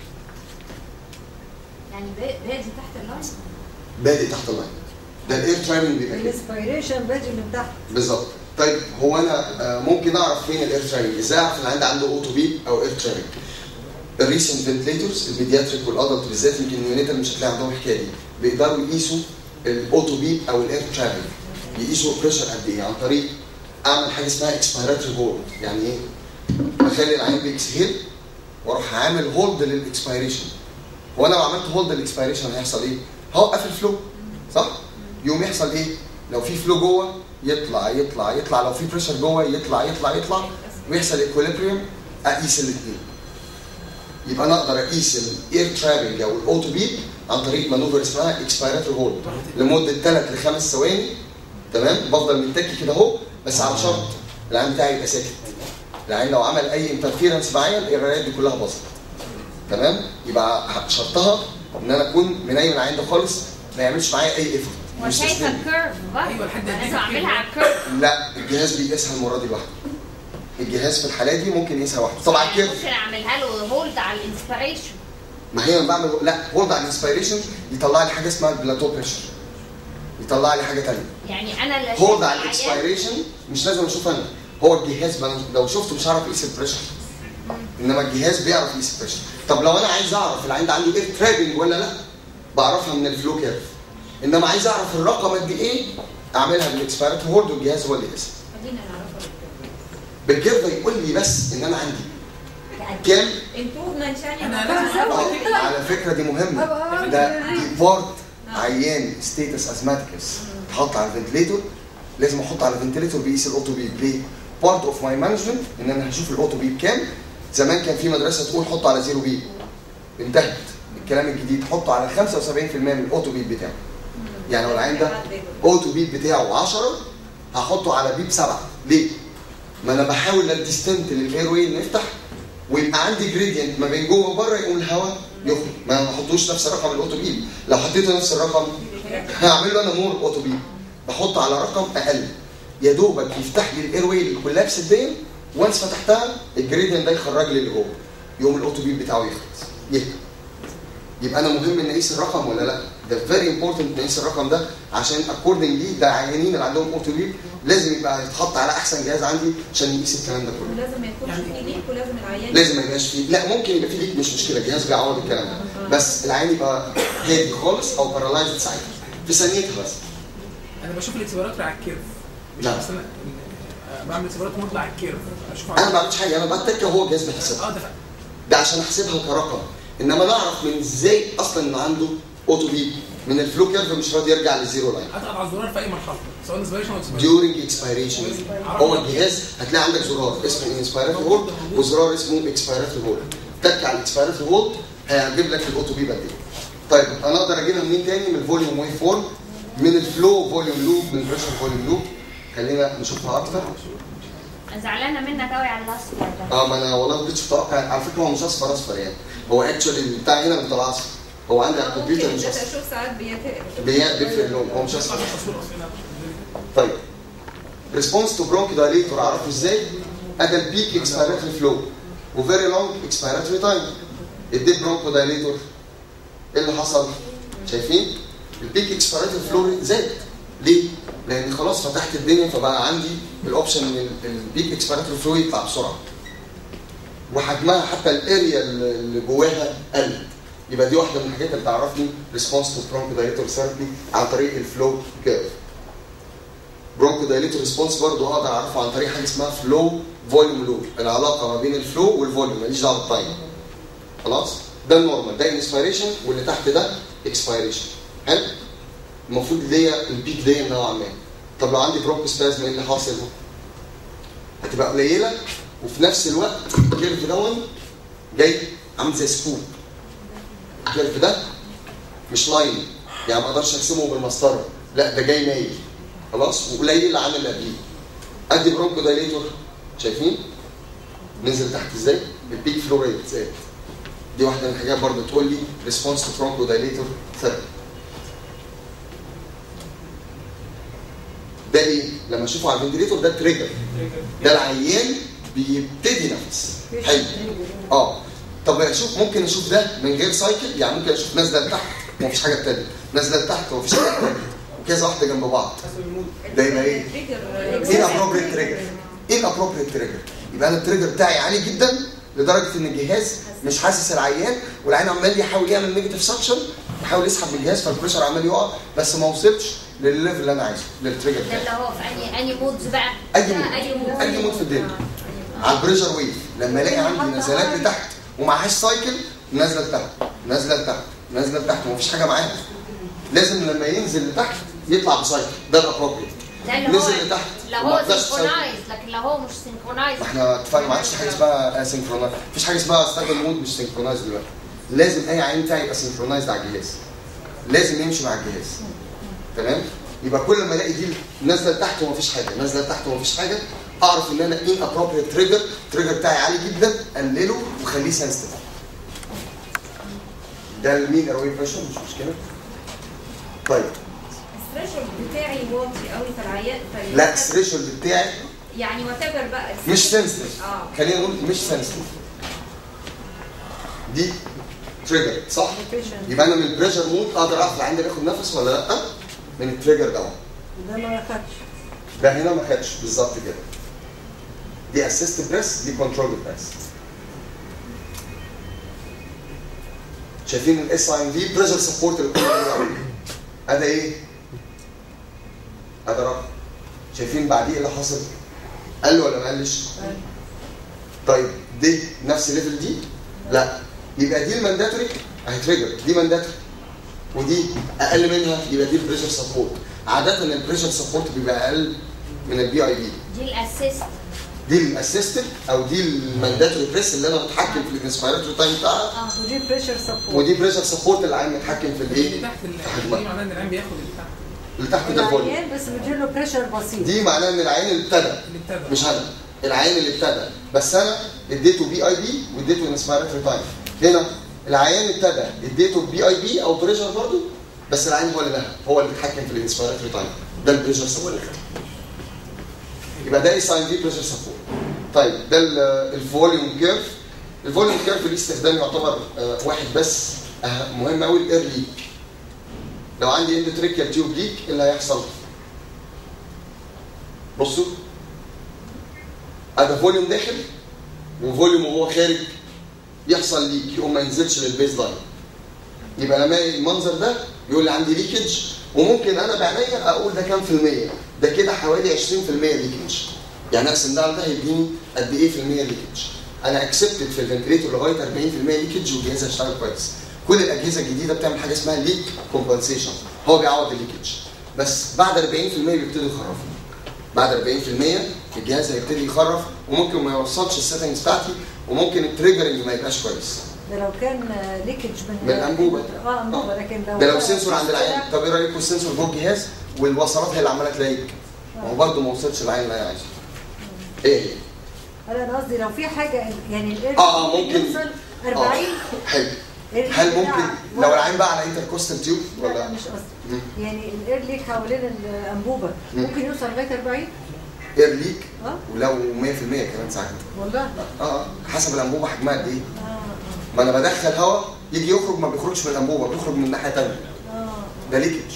يعني بادي تحت اللاين. بادئ تحت اللاين. ده الاير ترافيك بيبقى كده الانسبيريشن بادي من تحت. بالظبط. طيب هو انا آه، ممكن اعرف فين الاير ترافيك؟ ازاي اعرف ان عندي عنده اوتو بيب او اير ترافيك؟ الريسنت فنتليتورز البيدياتريك والادلت بالذات يمكن النيونيتال مش هتلاقي عندهم الحكايه دي. بيقدروا يقيسوا الاوتو بيب او الاير ترافيك. يقيسوا بريشر قد ايه عن طريق اعمل حاجه اسمها اكسبيراتوري هولد. يعني ايه؟ بخلي العين بيكسهيل واروح عامل هولد للاكسبيريشن. وانا لو عملت هولد للاكسبيريشن هيحصل ايه؟ هوقف الفلو صح؟ يوم يحصل ايه؟ لو في فلو جوه يطلع يطلع يطلع لو في بريشر جوه يطلع يطلع يطلع ويحصل ايكوليبريم اقيس الاثنين. يبقى انا اقدر اقيس الاير ترافيك او الاوتو بيب عن طريق مانوفر اسمها اكسبيراتوري هولد لمده ثلاث لخمس ثواني. تمام؟ بفضل متكي كده اهو، بس على شرط العين بتاعي يبقى ساكت. العين لو عمل اي انترفيرنس معايا القرايات دي كلها باظت. تمام؟ يبقى شرطها ان انا اكون منيم العين ده خالص، ما يعملش معايا اي ايفورت. وشايفه الكيرف بقى. ايوه لحد لازم اعملها على الكيرف. لا، الجهاز بيقيسها المره دي لوحده. الجهاز في الحالات دي ممكن يقيسها لوحده. طبعا الكيرف ممكن اعملها له هولد على الانسبيريشن. ما هي انا بعمل لا هولد على الانسبيريشن يطلع لي حاجه اسمها البلاتو بريشر، يطلع لي حاجه ثانيه. يعني انا اللي هولد على الاكسبيريشن مش لازم اشوف انا، هو الجهاز لو شفته مش هعرف اقيس البريشر، انما الجهاز بيعرف يقيس البريشر. طب لو انا عايز اعرف العين ده عنده اير ترابنج ولا لا، بعرفها من الفلو كيرف. انما عايز اعرف الرقم قد ايه، اعملها بالاكسبيريتوري هولد والجهاز هو اللي يقيسها. خلينا نعرفها بالكيرف يقول لي بس ان انا عندي كام امبروفمنت يعني. آه، على فكره دي مهمه، ده دي بارت عيان ستيتس ازماتيكس تحط على الفنتليتور، لازم احط على الفنتليتور بيقيس الاوتو بيب. ليه؟ بارت اوف ماي مانجمنت ان انا هشوف الاوتو بيب كام. زمان كان في مدرسه تقول حطه على زيرو بيب، انتهت. الكلام الجديد حطه على خمسة وسبعين بالمية من الاوتو بيب بتاعه. يعني لو العين ده اوتو بيب بتاعه عشرة هحطه على بيب سبعة. ليه؟ ما انا بحاول الديستنت للاير واي اللي نفتح ويبقى عندي جريدينت ما بين جوه وبره يقوم الهواء يخرج، ما ما احطوش نفس الرقم الاوتو بيب. لو حطيته نفس الرقم هعمل له انا مور اوتو بيب، بحط على رقم اقل يا دوبك يفتح لي الاير واي الكولابس دي، وانس فتحتها الجريدينت ده يخرج لي اللي جوه، يقوم الاوتو بيب بتاعه يخلص يهدى. يبقى انا مهم ان اقيس الرقم ولا لا؟ ده فيري امبورتنت نقيس الرقم ده، عشان اكوردنجلي ده عيانين اللي عندهم اوتو بيب لازم يبقى يتحط على احسن جهاز عندي عشان يقيس الكلام ده كله. ولازم ما يكونش فيه ليك، ولازم العيان لازم ما يبقاش فيه، لا ممكن يبقى فيه ليك مش مشكله، الجهاز بيعوض الكلام ده، بس العين يبقى هادي خالص او بارالايزد ساعتها في ثانيتها بس. انا بشوف الاكسبيراتوري على الكيرف، مش لا. مثلا بعمل اكسبيراتوري مطلع على الكيرف، اشوف انا ما بعملش حاجه، انا بتك هو الجهاز بيحسبها. اه ده فعلا. ده عشان احسبها كرقم، انما نعرف من ازاي اصلا انه عنده اوتو بيب من الفلو كيرف مش راضي يرجع للزيرو لاين. اضغط على الزرار في اي مرحله سواء انسبيريشن او اكسبيريشن. during expiration هو الجهاز هتلاقي عندك زرار اسمه انسبيراتوري هولد وزرار اسمه اكسبيراتوري هولد. تك على الاكسبيراتوري هولد هيجيب لك الاوتو بيب قد ايه. طيب انا اقدر اجيبها منين تاني؟ من الفوليوم ويف فورم، من الفلو فوليوم لوب، من البريشر فوليوم لوب. خلينا نشوفها اكتر. انا زعلانه منك قوي على الاصفر ده. اه ما انا والله ما كنتش متوقع، على فكره هو مش اصفر اصفر يعني، هو اكشولي بتاع هنا من طلع اصفر، هو عندي على الكمبيوتر مش اصفر. اشوف ساعات بيتهيأ بيفرق اللون، هو مش اصفر. طيب ريسبونس تو برونك دايليتور اعرفه ازاي؟ ادى البيك اكسبيراتوري فلو وفيري لونج اكسبيراتوري تايم. اديت برونكو دايليتور ايه اللي حصل؟ شايفين؟ البيك اكسبيراتوري فلو زاد. ليه؟ لان خلاص فتحت الدنيا فبقى عندي الاوبشن ان البيك اكسبيراتوري فلو يطلع بسرعه. وحجمها حتى الاريا اللي جواها قلت. يبقى دي واحده من الحاجات اللي تعرفني ريسبونس تو برونكو دايليتور ثيرابي عن طريق الفلو كيرف. برونكو دايليتور ريسبونس برضه اقدر اعرفه عن طريق حاجه اسمها فلو فوليوم لوب، العلاقه ما بين الفلو والفوليوم ماليش دعوه بالتايم. خلاص؟ ده النورمال، ده انسبيريشن واللي تحت ده اكسبيريشن. حلو؟ المفروض ليا البيك دي نوعا ما. طب لو عندي برونكو سبازم ايه اللي حاصل؟ هتبقى قليله وفي نفس الوقت الكيرف دون جاي عامل زي سكوب. الكيرف ده مش لاين يعني ما اقدرش ارسمه بالمسطره، لا ده جاي مايل خلاص وقليل عن اللي قبليه. ادي برونكو دايليتور شايفين؟ نزل تحت ازاي؟ البيك فلو ريت زاد. دي واحده من الحاجات برضه تقول لي ريسبونس تو برونكو دايليتور ثيرابي. ده ايه؟ لما اشوفه على الفنتليتور ده تريجر. ده العيان بيبتدي نفس. حلو. اه طب اشوف ممكن اشوف ده من غير سايكل، يعني ممكن اشوف نازله لتحت ومفيش حاجه ابتدت، نازله لتحت ومفيش حاجه ابتدت، وكذا واحده جنب بعض. ده يبقى ايه؟ ايه الابروبريت تريجر؟ ايه الابروبريت تريجر؟ يبقى انا التريجر بتاعي عالي جدا لدرجه ان الجهاز مش حاسس العيان، والعيان عمال يحاول يعمل نيجاتيف سكشن، يحاول يسحب من الجهاز فالبريشر عمال يقع، بس ما وصلش للليفل اللي انا عايزه للتريجر ده بتاعي. اللي هو في اني اني مودز بقى. اي مود اي مود اي مود في الدنيا. على البريشر ويف لما الاقي عندي نزلات لتحت ومعهاش سايكل، نازله لتحت نازله لتحت نازله لتحت ومفيش حاجه معاها، لازم لما ينزل لتحت يطلع بسايكل. ده الابروبريت. نزل لتحت لو هو سينكرونايز، لكن لو هو مش سينكرونايز احنا اتفقنا ما عادش حاجه اسمها سينكرونايز، مفيش حاجه اسمها استخدم مود مش سينكرونايز دلوقتي. لازم اي عين بتاعي يبقى سينكرونايز على الجهاز. لازم يمشي مع الجهاز. تمام؟ يبقى كل ما الاقي دي نازله لتحت ومفيش حاجه، نازله لتحت ومفيش حاجه، اعرف ان انا ان ابروبريت تريجر، التريجر بتاعي عالي جدا، قلله وخليه سنسيتيف. ده المين اروي بريشر مش مشكله. طيب الثريشولد بتاعي واطي قوي في العيان. لا الثريشولد بتاعي يعني وات ايفر بقى مش سنسيتيف. اه خلينا نقول مش سنسيتيف. دي تريجر صح؟ يبقى انا من البريشر مود اقدر اعرف عندي باخد نفس ولا لا من التريجر ده. ده ما خدش. ده هنا ما خدش بالظبط كده. دي اسيست بريس، دي كنترول بريس. شايفين الاس اي ام في بريشر سبورت اللي كنا بنقول هذا ايه؟ هذا رقم. شايفين بعديه ايه اللي حصل؟ قل ولا ما قلش؟ طيب دي نفس الليفل دي؟ لا. يبقى دي المانداتوري اهي تريجر، دي مانداتوري ودي اقل منها، يبقى دي البريشر سبورت. عاده البريشر سبورت بيبقى اقل من البي اي بي. دي الاسيست. دي الاسيستنت او دي المانداتوري بريس اللي انا بتحكم في الانسبيراتوري تايم بتاعها. اه ودي بريشر سبورت. ودي بريشر سبورت اللي عين متحكم في الايه؟ اللي تحت اللي معناه ان العين بياخد اللي تحت. اللي تحت ده الفوليوم. العيان بس بيديله بريشر بسيط. دي معناه ان العين اللي ابتدى اللي ابتدى مش انا، العين اللي ابتدى، بس انا اديته بي اي بي واديته انسبيراتوري تايم. هنا العيان ابتدى اديته بي اي بي او بريشر برضه، بس العين هو اللي نهى، هو اللي بيتحكم في الانسبيراتوري تايم. ده البريشر سبورت. يبقى ده اس اي في بريشر سبورت. طيب ده الفوليوم كيرف. الفوليوم كيرف ليه استخدام يعتبر واحد بس مهم قوي، الاير ليك. لو عندي اندوتريكيال تيوب ليك ايه اللي هيحصل؟ بصوا هذا فوليوم داخل وفوليوم وهو خارج يحصل ليك، يقوم ما ينزلش للبيز لاين. يبقى لما المنظر ده يقول لي عندي ليكج، وممكن انا بعينيا اقول ده كام في المية؟ ده كده حوالي عشرين في المية ليكج. يعني اقسم ده على ده هيديني قد ايه في المية ليكج؟ انا اكسبتد في الفنتليتور لغايه أربعين في المية ليكج والجهاز هيشتغل كويس. كل الاجهزه الجديده بتعمل حاجه اسمها ليك كومبنسيشن، هو بيعوض الليكج. بس بعد أربعين في المية بيبتدوا يخرفوا. بعد أربعين في المية الجهاز هيبتدي يخرف وممكن ما يوصلش السيتنجز بتاعتي، وممكن التريجرنج ما يبقاش كويس. ده لو كان ليكج من من الانبوبه. اه انبوبه. لكن لو ده لو سنسور عند العين. طب ايه رايكم السنسور جوه الجهاز والوصلات هي اللي عماله تلاقيك؟ ما هو برضه ما وصلش العين اللي انا عايزه. ايه هي؟ انا قصدي لو في حاجه يعني الاير اه اه ممكن يوصل أربعين. آه. حلو. هل ممكن لو العين بقى على انتركوستال تيوب ولا ولا؟ مش قصدي. يعني الاير ليك حوالين الانبوبه ممكن يوصل لغايه أربعين؟ اير ليك اه ولو مية في المية كمان ساعات. والله اه حسب الانبوبه حجمها قد ايه. اه ما انا بدخل هواء يجي يخرج ما بيخرجش من الانبوبه، بيخرج من ناحيه ثانيه. اه ده ليكج.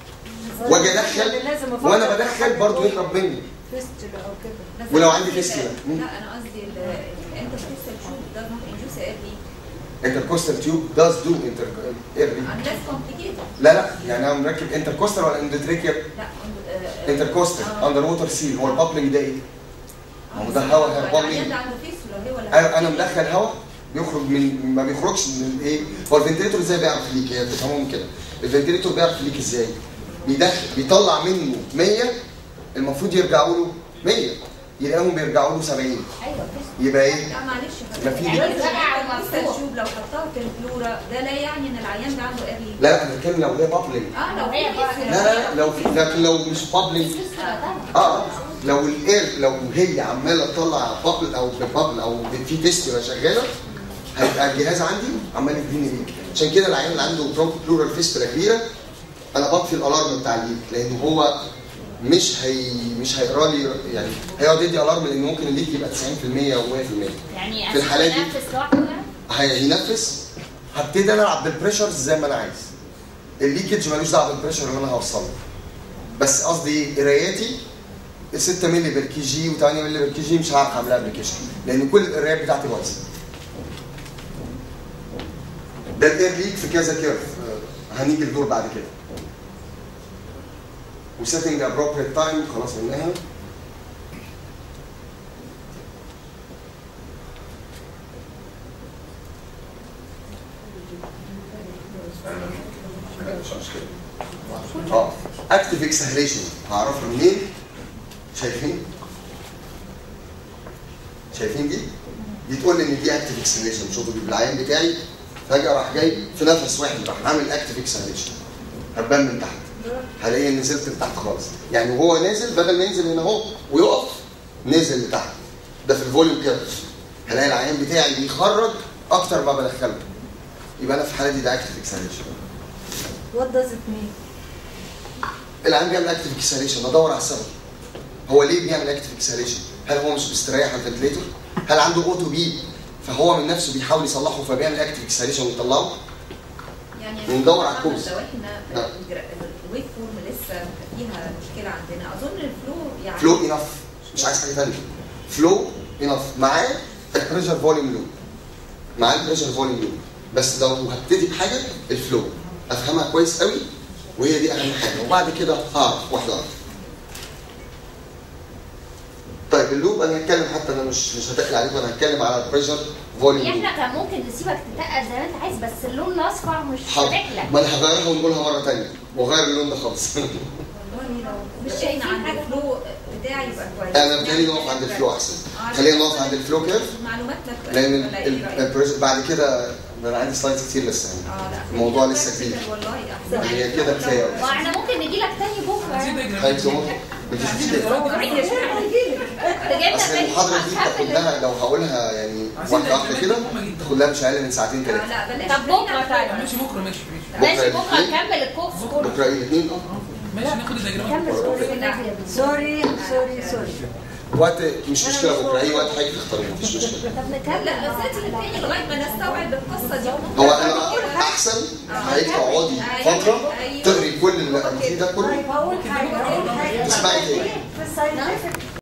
واجي ادخل وانا بدخل برضه يهرب مني. فيستولا او كده. ولو عندي فيستولا. لا انا قصدي انت فيستولا تشوف ده ممكن يجوز ايرلي. انتركوستال تيوب does do inter ايرلي. unless complicated. لا لا يعني انا مركب انتركوستال ولا اندوتريكيال؟ لا انتركوستال اندر ووتر سيل. هو البابلنج ده ايه؟ ما هو ده هواء هيربان العيان مني. ده عنده فيستولا هي ولا؟ ايوه انا مدخل هواء يخرج من ما بيخرجش من ايه؟ هو الفنتليتور ازاي بيعرف ليك؟ هي بتفهمهم كده. الفنتليتور بيعرف ليك ازاي؟ بيدخل بيطلع منه مية، المفروض يرجعوا له مية، يلاقيهم بيرجعوا له سبعين. ايوه يبقى ايه؟ لا معلش ما في يعني دي. الشوب لو حطها في الفلورا ده لا يعني ان العيان ده عنده ايرلي. لا لا انا بتكلم لو هي بابلنج. اه لو هي لا لا لو في لكن لو مش بابلنج اه لو الاير لو هي عماله تطلع بابل او بابل او في فيستولا شغاله هيبقى الجهاز عندي عمال يديني ليك. عشان كده العيان اللي عنده برونكو بلورال فيستولا كبيره انا بطفي الالارم بتاع الليك، لان هو مش هي مش هيقرا لي، يعني هيقعد يدي الارم لان ممكن الليك يبقى تسعين في المية او مية في المية. يعني في الحالة دي ينفس لوحده هينفس. هبتدي انا العب بالبريشرز زي ما انا عايز. الليكج مالوش دعوه بالبريشر اللي انا هوصله. بس قصدي قراياتي ستة مللي بالكي جي و8 مللي بالكي جي مش هعرف اعملها ابلكيشن لان كل القرايات بتاعتي بايظه. ده الاير ليك في كذا كيرف هنيجي لدور بعد كده. وسيتنج ابروبريت تايم خلاص قلناها. اه اكتف اكسهليشن هعرفها منين؟ شايفين؟ شايفين دي؟ دي تقول لي ان دي اكتف اكسهليشن. شوفوا دي بالعين بتاعي فجاه راح جاي في نفس واحد راح عامل اكتف اكسهليشن. هتبان من تحت، هلاقيه نزلت لتحت خالص. يعني وهو نازل بدل ما ينزل هنا اهو ويقف نزل لتحت. ده في الفوليوم كيرف. هلاقي العيان بتاعي بيخرج اكتر ما بدخله. يبقى انا في الحاله دي ده اكتف اكسلريشن. وات داز ات مين؟ العيان بيعمل اكتف اكسلريشن، ادور على السبب. هو ليه بيعمل اكتف اكسلريشن؟ هل هو مش مستريح على الفنتليتور؟ هل عنده اوتو بي فهو من نفسه بيحاول يصلحه فبيعمل اكتف اكسلريشن ويطلعه؟ يعني وندور على الكوز. لو احنا الويف فورم لسه فيها مشكله عندنا، اظن الفلو يعني فلو انف، مش عايز حاجه ثانيه. فلو انف معاه البريشر فوليوم لوب. معاه البريشر فوليوم لوب. بس لو هبتدي بحاجه الفلو افهمها كويس قوي وهي دي اهم حاجه، وبعد كده هعرف واحده واحده. طيب اللوب انا هتكلم، حتى انا مش مش هتقل عليكم، انا هتكلم على البريشر فوليوم لوب. احنا كان ممكن نسيبك تتقل زي ما انت عايز، بس اللون الاصفر مش حاضر، شكلك. ما انا هغيرها ونقولها مره ثانيه وغير اللون ده خالص. والله لو مش شايفين عند الفلو بتاعي يبقى كويس. انا بتهيألي نقف عند الفلو احسن. خلينا نقف عند الفلو كيرف معلوماتنا لان البريشر بعد كده انا عندي سلايدز كتير لسه يعني. اه لا الموضوع لسه كبير. والله احسن. هي كده كفايه. واحنا ممكن نجي لك تاني بكره. هيكسبوا مفيش مشكله. اصل المحاضره دي تاخد لها لو هقولها يعني واحده واحده كده تاخد لها مش اقل من ساعتين ثلاثه. لا بلاش. طب بكره طيب. ماشي بكره ماشي ماشي ماشي بكره نكمل الكورس كله. بكره ايه الاثنين؟ ماشي ناخد الدياجرام. كمل سوري سوري سوري. وقت مش مشكله بكره، اي وقت حاجه تختاروا مفيش مشكله. طب نكمل. لا بس انت الاثنين لغايه ما نستوعب القصه دي. هو انا احسن هيك تقعدي فتره تقري كل اللي قلتيه ده كله. طيب هقول حاجه هقول حاجه اسمعي تاني. في الساينتفك